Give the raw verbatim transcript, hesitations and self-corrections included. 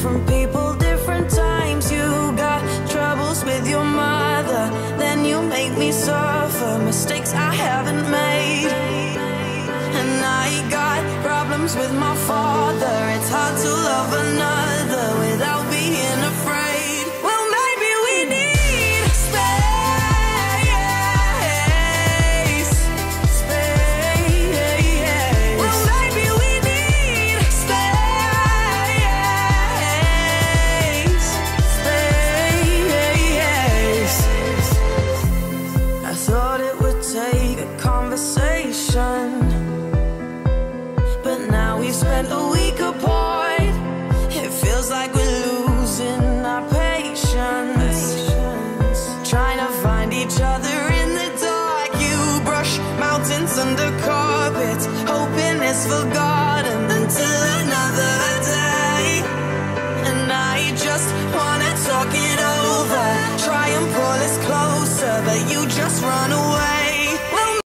different people, different times. You got troubles with your mother, then you make me suffer mistakes I haven't made. And I got problems with my father. It's hard to love another without being afraid. Well, maybe we need space, space. Well, maybe we need space, space. I thought it would take a conversation, but now we've spent a week apart. It feels like we're losing our patience, trying to find each other in the dark. You brush mountains under carpets, hoping it's forgotten until another day. And I just wanna talk it over, try and pull us closer, but you just run away.